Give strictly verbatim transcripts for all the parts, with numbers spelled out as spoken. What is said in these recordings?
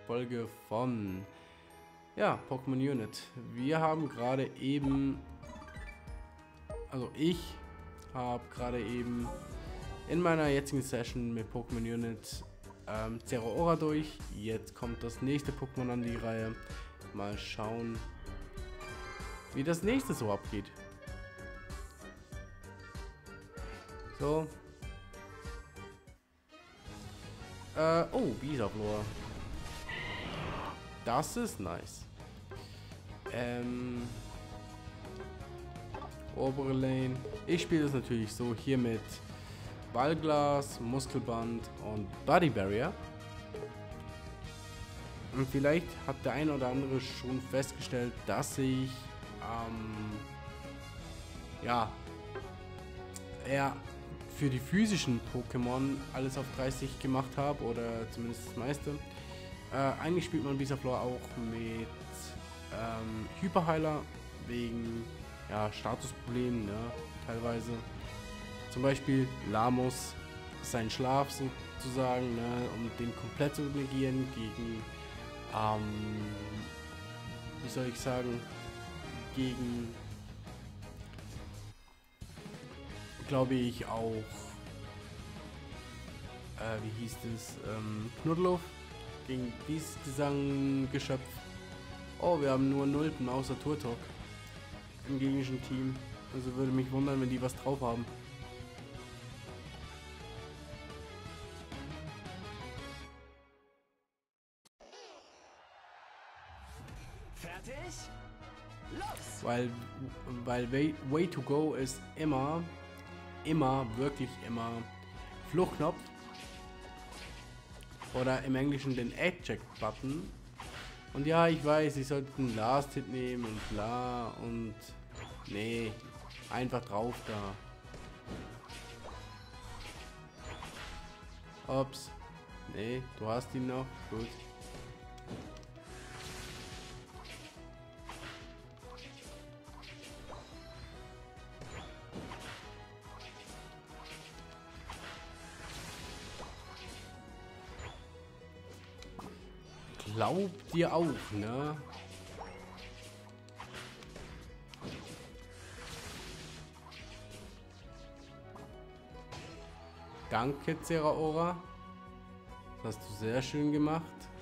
Folge von ja, Pokémon Unit. Wir haben gerade eben, also ich habe gerade eben in meiner jetzigen Session mit Pokémon Unit ähm, Zeraora durch. Jetzt kommt das nächste Pokémon an die Reihe. Mal schauen, wie das nächste so abgeht. So. Äh, oh, Bisaflor. Das ist nice. Ähm. Obere Lane. Ich spiele das natürlich so hier mit Ballglas, Muskelband und Body Barrier. Und vielleicht hat der eine oder andere schon festgestellt, dass ich ähm, ja eher für die physischen Pokémon alles auf dreißig gemacht habe, oder zumindest das meiste. Äh, eigentlich spielt man Bisaflor auch mit ähm, Hyperheiler wegen ja, Statusproblemen, ne, teilweise. Zum Beispiel Lamos, sein Schlaf sozusagen, ne, um den komplett zu negieren gegen, ähm, wie soll ich sagen, gegen, glaube ich, auch, äh, wie hieß es, ähm, Knuddelhof, gegen dieses Gesanggeschöpf. Oh, wir haben nur Nulpen außer Turtok im gegnerischen Team. Also würde mich wundern, wenn die was drauf haben. Fertig? Los! Weil, weil way, way to go ist immer, immer, wirklich immer Fluchtknopf. Oder im Englischen den Eject-Button. Und ja, ich weiß, ich sollte einen Last-Hit nehmen und bla und... Nee, einfach drauf da. Ups. Nee, du hast ihn noch. Gut. Glaubt ihr auch, ne? Danke, Zeraora. Das hast du sehr schön gemacht.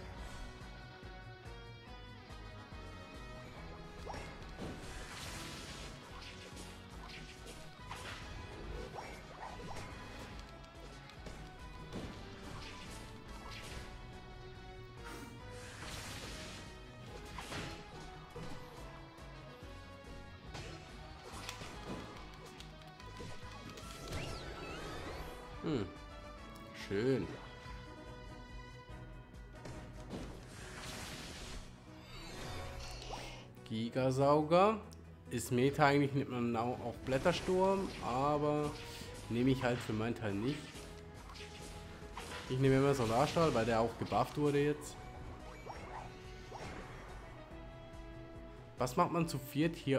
Hm. Schön. Gigasauger. Ist Meta eigentlich, nimmt man auch Blättersturm, aber nehme ich halt für meinen Teil nicht. Ich nehme immer Solarstrahl, weil der auch gebufft wurde jetzt. Was macht man zu viert hier?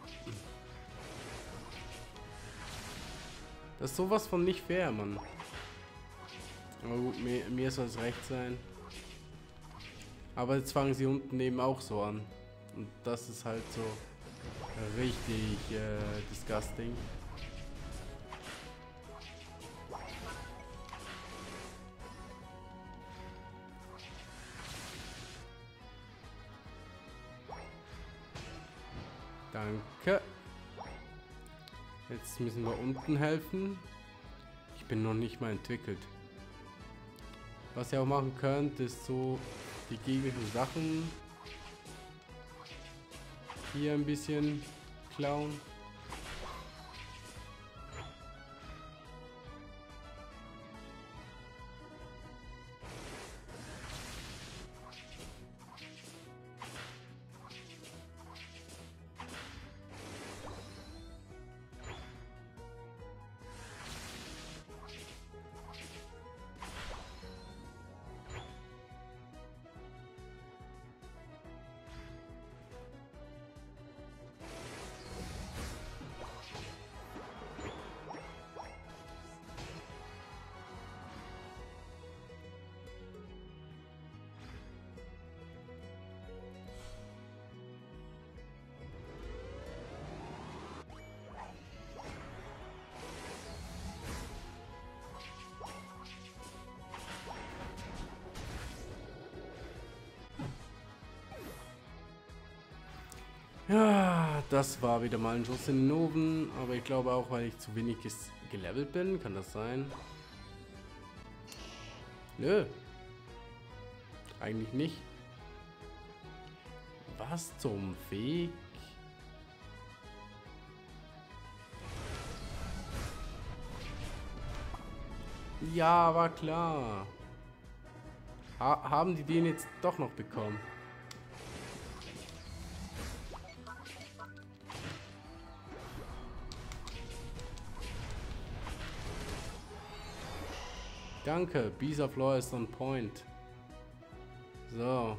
Das ist sowas von nicht fair, Mann. Aber gut, mir, mir soll es recht sein. Aber jetzt fangen sie unten eben auch so an. Und das ist halt so richtig äh, disgusting. Danke. Jetzt müssen wir unten helfen. Ich bin noch nicht mal entwickelt. Was ihr auch machen könnt, ist so die gegnerischen Sachen hier ein bisschen klauen. Ja, das war wieder mal ein Schuss in den Ofen, aber ich glaube auch, weil ich zu wenig gelevelt bin, kann das sein? Nö. Eigentlich nicht. Was zum Weg? Ja, war klar. Ha- haben die den jetzt doch noch bekommen? Danke, Bisaflor ist on point. So.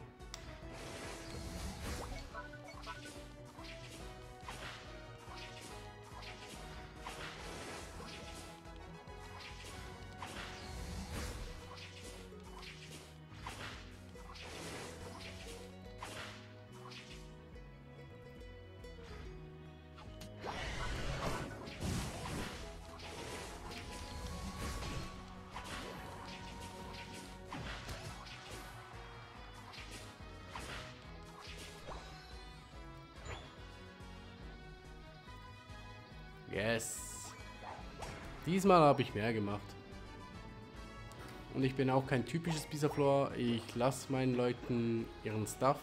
Yes. Diesmal habe ich mehr gemacht. Und ich bin auch kein typisches Bisaflor. Ich lasse meinen Leuten ihren Stuff.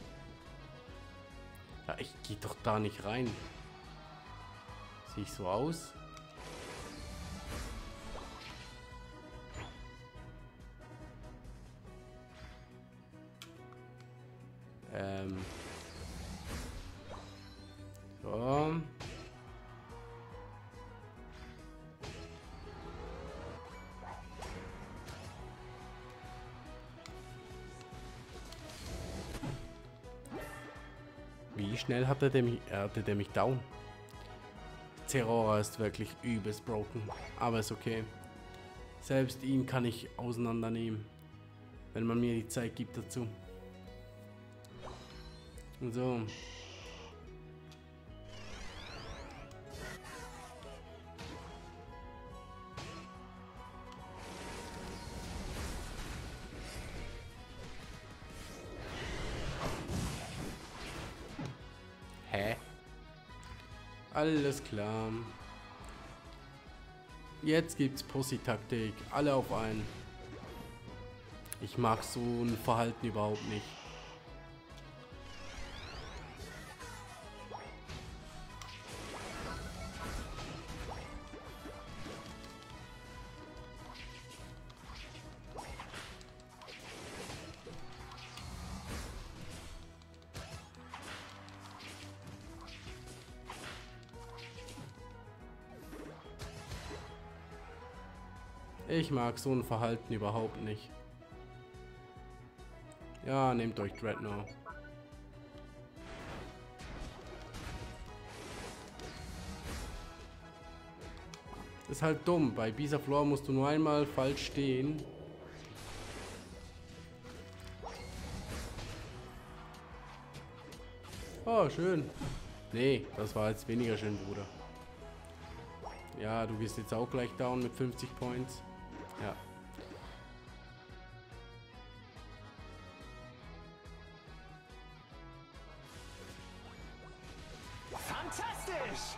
Ja, ich gehe doch da nicht rein. Sehe ich so aus? Ähm. So. Wie schnell hatte der mich, äh, hatte der mich down? Zerora ist wirklich übelst broken, aber ist okay. Selbst ihn kann ich auseinandernehmen, wenn man mir die Zeit gibt dazu. So. Hä? Alles klar. Jetzt gibt's Pussy-Taktik. Alle auf einen. Ich mag so ein Verhalten überhaupt nicht. Ich mag so ein Verhalten überhaupt nicht. Ja, nehmt euch Dreadnought. Ist halt dumm. Bei Bisaflor musst du nur einmal falsch stehen. Oh, schön. Nee, das war jetzt weniger schön, Bruder. Ja, du wirst jetzt auch gleich down mit fünfzig Points. Ja. Fantastisch!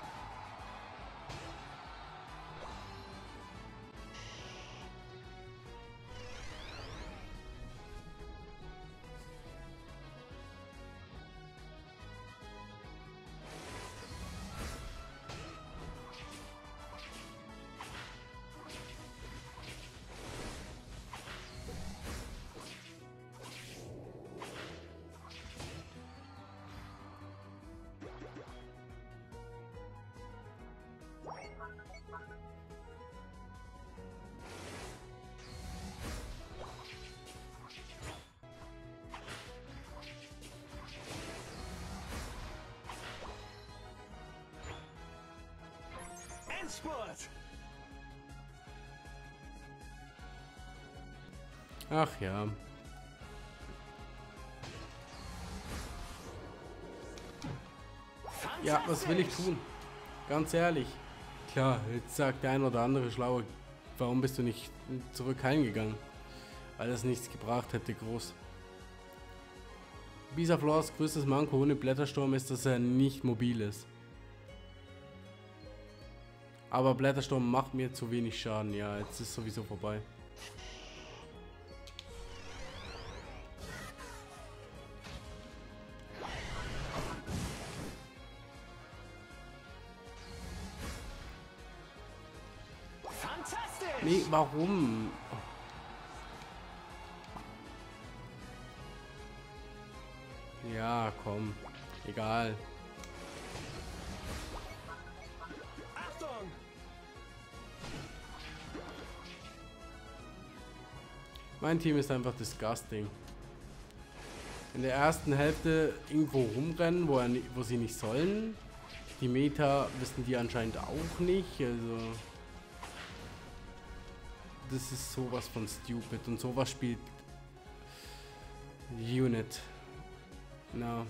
Endspurt! Ach ja. Ja, was will ich tun? Ganz ehrlich. Klar, jetzt sagt der ein oder andere Schlaue, warum bist du nicht zurück heimgegangen? Weil das nichts gebracht hätte, groß. Bisaflors größtes Manko ohne Blättersturm ist, dass er nicht mobil ist. Aber Blättersturm macht mir zu wenig Schaden. Ja, jetzt ist sowieso vorbei. Fantastisch! Nee, warum? Ja, komm. Egal. Achtung! Mein Team ist einfach disgusting. In der ersten Hälfte irgendwo rumrennen, wo, er, ni- wo sie nicht sollen. Die Meta wissen die anscheinend auch nicht. Also das ist sowas von stupid und sowas spielt Unit. Na.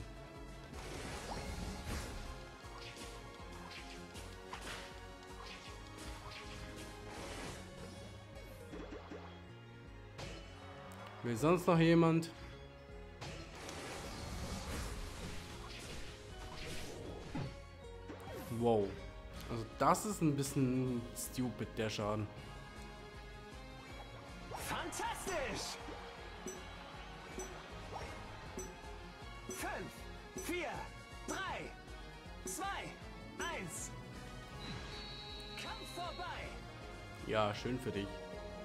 Will sonst noch jemand? Wow. Also das ist ein bisschen stupid, der Schaden. Fantastisch! Fünf, vier, drei, zwei, eins. Kampf vorbei! Ja, schön für dich.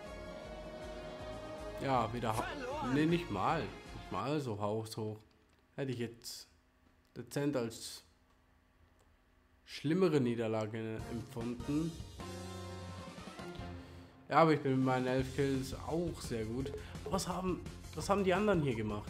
Ja, wieder ha Verloren. Nee, nicht mal. Nicht mal so haushoch. Hätte ich jetzt dezent als schlimmere Niederlage empfunden. Ja, aber ich bin mit meinen elf Kills auch sehr gut. Was haben, was haben die anderen hier gemacht?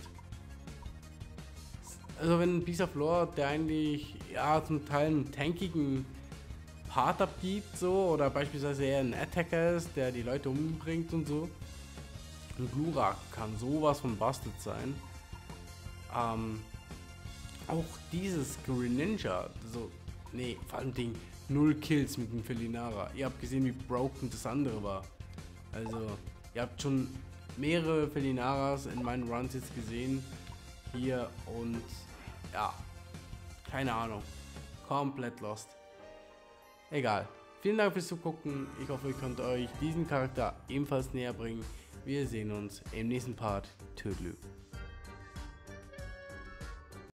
Also wenn Bisaflor, der eigentlich ja zum Teil einen tankigen Part abgibt, so, oder beispielsweise eher ein Attacker ist, der die Leute umbringt und so. Und Glurak kann sowas von busted sein. Ähm, auch dieses Greninja, so, nee, vor allem Ding, null Kills mit dem Felinara. Ihr habt gesehen, wie broken das andere war. Also, ihr habt schon mehrere Felinaras in meinen Runs jetzt gesehen. Hier und, ja, keine Ahnung. Komplett lost. Egal. Vielen Dank fürs Zugucken. Ich hoffe, ich konnte euch diesen Charakter ebenfalls näher bringen. Wir sehen uns im nächsten Part. Tschüss.